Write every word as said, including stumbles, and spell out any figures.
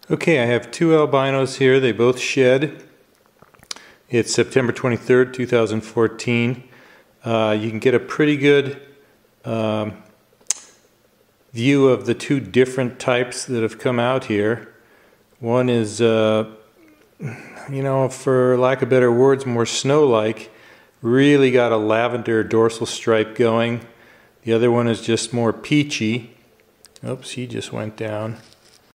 Okay, I have two albinos here. They both shed. It's September twenty-third, two thousand fourteen. Uh, you can get a pretty good um, view of the two different types that have come out here. One is, uh, you know, for lack of better words, more snow-like. Really got a lavender dorsal stripe going. The other one is just more peachy. Oops, he just went down.